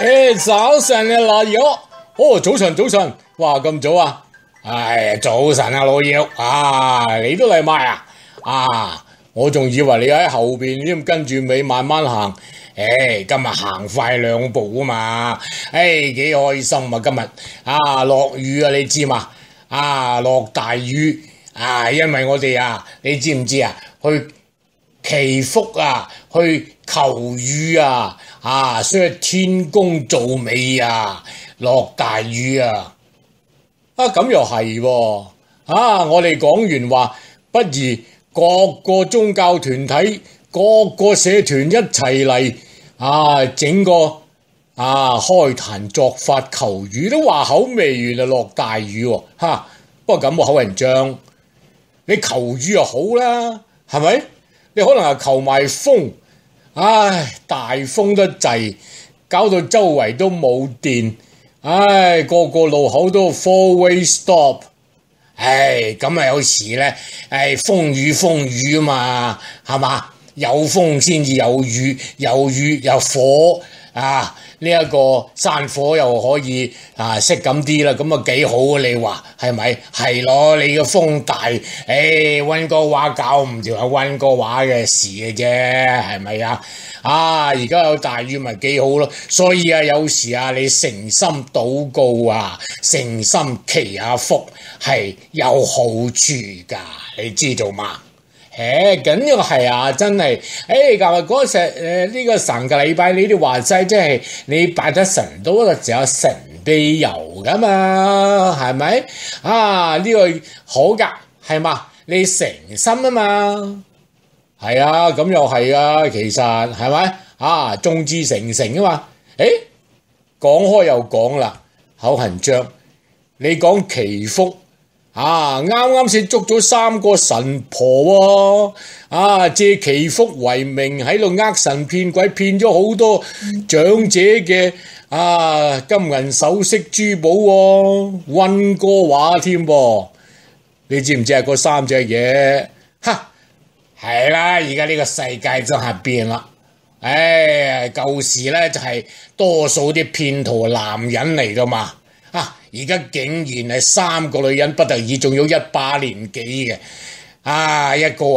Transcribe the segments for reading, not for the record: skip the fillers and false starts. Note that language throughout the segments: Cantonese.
早晨啊，老友。哦，早晨，哇，咁早啊？早晨啊，老友啊，你都嚟買啊？我仲以為你喺後邊添，跟住尾慢慢行。今日行快2步啊嘛。幾開心啊！今日落雨啊，你知嘛？落大雨因為我哋你知唔知去祈福去求雨所以天公造美落大雨咁又係喎。我哋講完話，不如各個宗教團體、各個社團一齊嚟整個開壇作法求雨，都話口未完就落大雨喎。不過咁個口人章，你求雨就好啦，係咪？你可能係求埋風，大風得滯，搞到周圍都冇電，個個路口都 four-way stop，咁有時呢，風雨啊嘛，係嘛？有風先至有雨，有雨有火呢一個山火又可以熄咁啲啦，咁幾好啊！你話係咪？係咯，你個風大，溫哥華搞唔掂係溫哥華嘅事嘅啫，係咪而家有大雨咪幾好咯，所以有時你誠心禱告誠心祈下福係有好處噶，你知道嘛？咁呢個係真係，呢個上個禮拜你哋話齋，即係你拜得神多嘅時候，神庇佑噶嘛，係咪？呢個好噶，係嘛？你誠心啊嘛，係咁又係其實係咪？眾志成城啊嘛。講開又講啦，口痕章，你講祈福。啱啱先捉咗3個神婆借祈福為名喺度神騙鬼，騙咗好多長者嘅金銀首飾珠寶溫哥華添噃，你知唔知嗰3隻嘢？係啦，而家呢個世界真係變啦。舊時呢就係多數啲騙徒男人嚟噶嘛。而家竟然係3個女人不得已，仲有一把年紀嘅，一個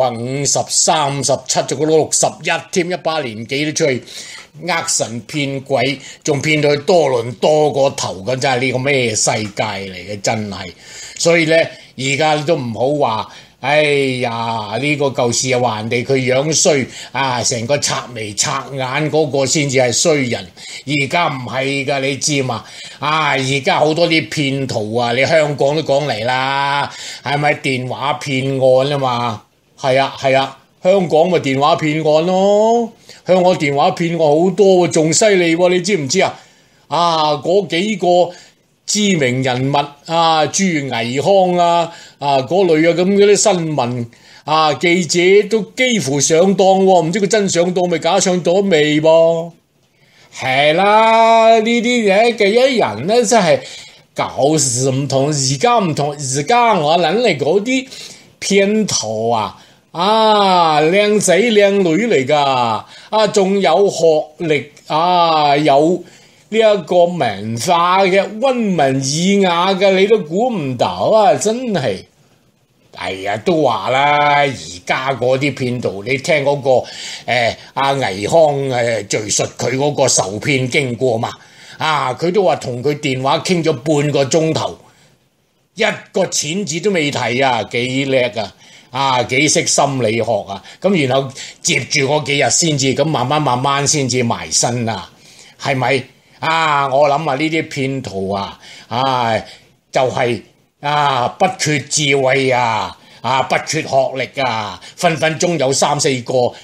50、37，仲有個61添，一把年紀都出去神騙鬼，仲騙到去多倫多個頭嘅，真係呢個咩世界嚟嘅，真係。所以呢，而家都唔好話。呢個舊時又話人哋佢樣衰成個賊眉賊眼嗰個先至係衰人，而家唔係噶，你知嘛？而家好多啲騙徒你香港都講嚟啦，係咪電話騙案啊嘛？係啊，香港咪電話騙案咯，香港電話騙案好多，仲犀利喎，你知唔知嗰幾個知名人物朱毅康嗰類咁嗰啲新聞記者都幾乎上當喎，唔知佢真上當未假上當未噃？係啦，呢啲嘢嘅一人咧真係搞事唔同，而家唔同，而家我諗嚟嗰啲騙徒靚仔靚女嚟噶，仲有學歷有呢一個文化嘅溫文爾雅嘅，你都估唔到真係。都話啦，而家嗰啲騙徒，你聽嗰個倪康敘述佢嗰個受騙經過嘛？佢都話同佢電話傾咗半個鐘頭，一個錢字都未提幾叻幾識心理學咁然後接住嗰幾日先至咁慢慢先至埋身係咪？我諗呢啲騙徒就係不缺智慧不缺學歷分分鐘有3、4個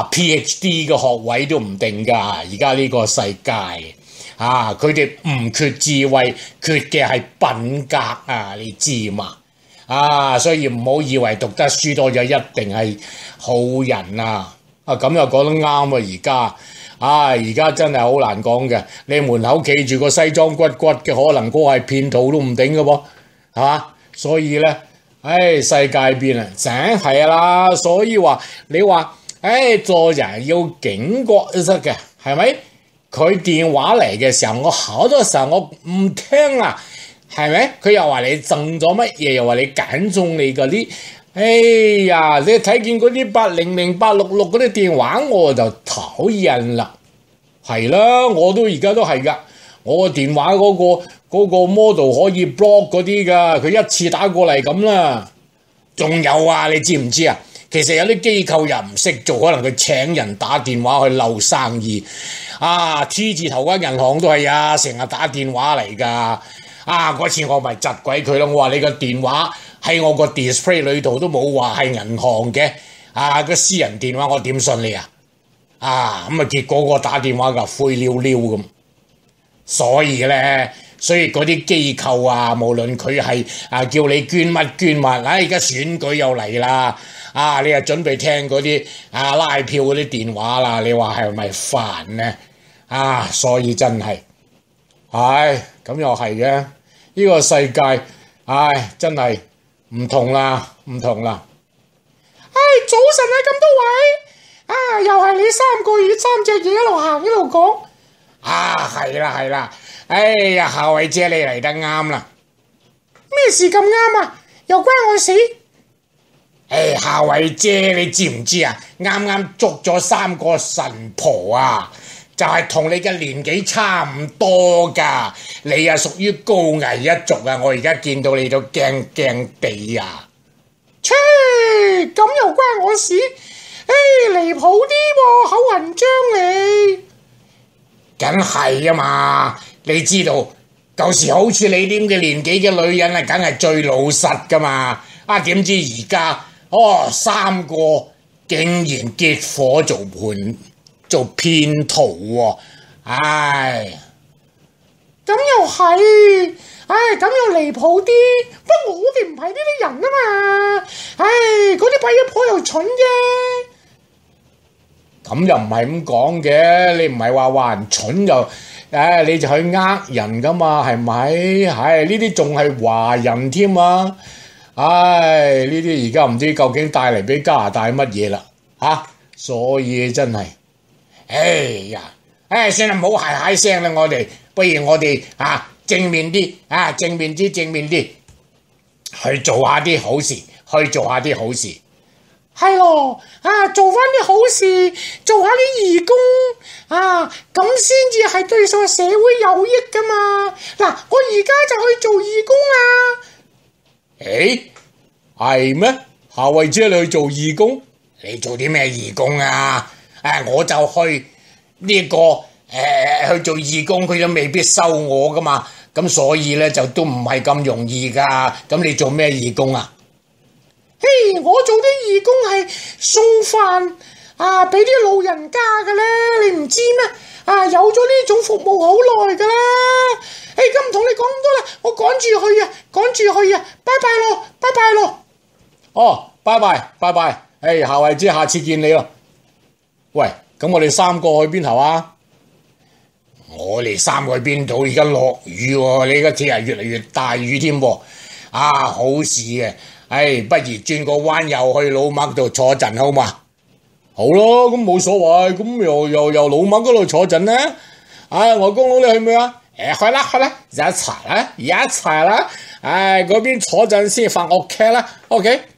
PhD 嘅學位都唔定噶。而家呢個世界佢哋唔缺智慧，缺嘅係品格你知嘛？所以唔好以為讀得書多就一定係好人咁又講得啱而家真係好難講嘅，你門口企住個西裝骨骨嘅，可能嗰個係騙徒都唔定嘅噃，係嘛？所以呢，世界變成係啦，所以話你話做人要警覺都得嘅，係咪？ 佢電話嚟嘅時候，我好多時候我唔聽啊，係咪？佢又話你贈咗乜嘢，又話你揀中你嗰啲，哎呀！你睇見嗰啲800、866嗰啲電話，我就討厭啦。係啦，我都而家都係噶，我個電話嗰個 model 可以 block 嗰啲噶，佢一次打過嚟咁啦。仲有啊，你知唔知啊？其實有啲機構又唔識做，可能佢請人打電話去漏生意。啊 T 字頭嗰間銀行都係啊，成日打電話嚟㗎。啊嗰次我咪窒鬼佢咯，我話你個電話喺我個 display 裏度都冇話係銀行嘅。啊個私人電話我點信你啊？啊咁啊結果我打電話㗎灰溜溜咁。所以嗰啲機構啊，無論佢係叫你捐乜，而家選舉又嚟啦，你又準備聽嗰啲拉票嗰啲電話啦，你話係咪煩呢？所以真係，咁又係嘅，呢個世界，真係唔同啦。 早晨啊，咁多位，又係你3個月3隻嘢一路行一路講。 係啦，哎呀，夏慧姐你嚟得啱啦。 咩事咁啱啊？又關我事？ 夏慧姐你知唔知啊？啱啱捉咗3個神婆啊，就係同你嘅年紀差唔多噶。你啊屬於高危一族啊，我而家見到你都驚驚地啊。 切，咁又關我事？離譜啲喎，口痕張你。 梗係啊嘛，你知道舊時好似你啲咁嘅年紀嘅女人啊，梗係最老實噶嘛。點知而家3個竟然結伙做騙徒喎。 咁又係，咁又離譜啲。不過我哋唔係呢啲人啊嘛。嗰啲跛一婆又蠢啫。 咁又唔係咁講嘅，你唔係話人蠢就，你就去呃人噶嘛，係咪？呢啲仲係華人添啊！呢啲而家唔知究竟帶嚟俾加拿大乜嘢啦，所以真係，算啦，唔好嗌聲啦，不如我哋正面啲，正面啲，去做下啲好事。 係咯，做翻啲好事，做下啲義工，咁先至係對社會有益噶嘛。嗱，我而家就去做義工啊。 係咩？夏慧姐你去做義工？你做啲咩義工啊？我就去去做義工，佢都未必收我噶嘛。咁所以就都唔係咁容易噶。咁你做咩義工啊？ 我做啲義工係送飯俾啲老人家嘅咧，你唔知咩？有咗呢種服務好耐噶啦。咁唔同你講咁多啦，我趕住去啊，拜拜咯。 拜拜。夏慧姐，下次見你咯。喂，咁我哋3個去邊頭啊？我哋3個去邊度？而家落雨喎，你而家天係越嚟越大雨添喎。好事嘅。不如轉個彎又去老麥度坐陣好嘛？好咯，咁冇所謂，咁又老麥嗰度坐陣咧。外公佬你去唔去啊？去啦，一齊啦。嗰邊坐陣先發惡劇啦。OK。